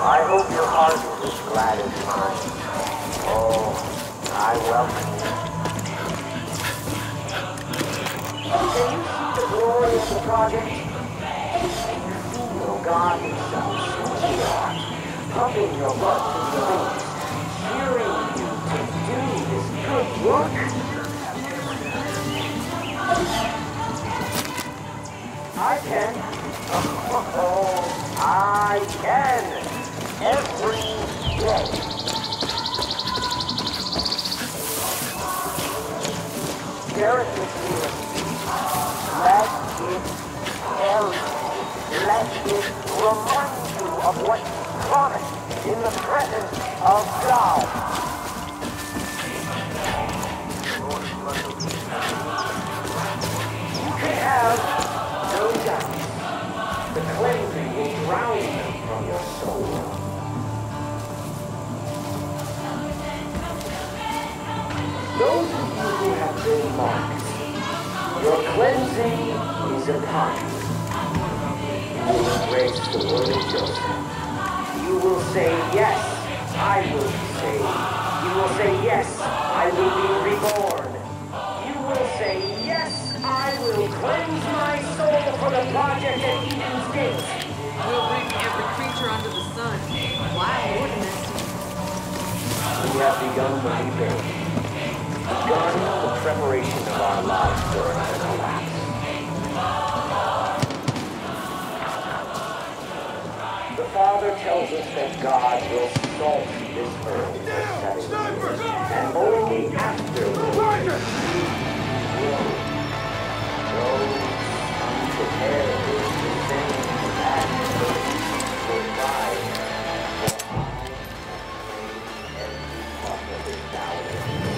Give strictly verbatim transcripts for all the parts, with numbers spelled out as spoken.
I hope your heart is as glad as mine. Oh, I welcome you. Can you see the glory of the project? Feel God himself switching on, pumping your blood through the veins, cheering you to do this good work. I can. Oh, I can. Every day. Share it with me. Let it tell you. Let it remind you of what you promised in the presence of God. You can have no doubt. The cleansing will drown them from your soul. Those of you who have been marked, your cleansing is upon you. You will embrace the word of Joseph. You will say, yes, I will be saved. You will say, yes, I will be reborn. You will say, yes, I will cleanse my soul for the project at Eden's Gate. We'll bring every creature under the sun. Why wouldn't it? We have begun the rebuilding. Begun the preparation of our lives during the collapse. The Father tells us that God will salt this earth for seven years, and only afterwards will those unprepared to sing that goodbye. Every part of his valley.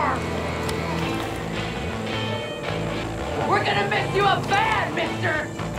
We're gonna miss you a bad, mister!